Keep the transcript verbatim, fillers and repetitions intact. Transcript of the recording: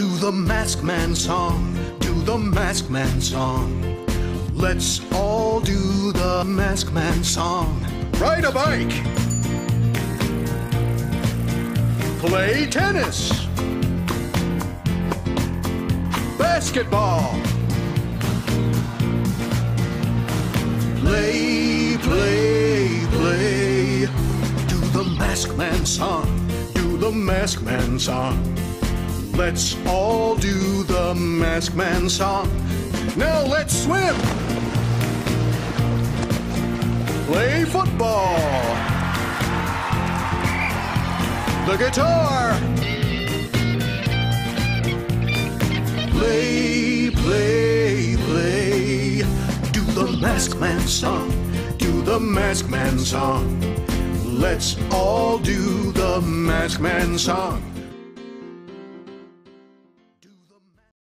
Do the Masked Man song, do the Masked Man song. Let's all do the Masked Man song. Ride a bike. Play tennis. Basketball. Play, play, play. Do the Masked Man song, do the Masked Man song. Let's all do the Masked Man song. Now let's swim. Play football. The guitar. Play, play, play. Do the Masked Man song, do the Masked Man song. Let's all do the Masked Man song.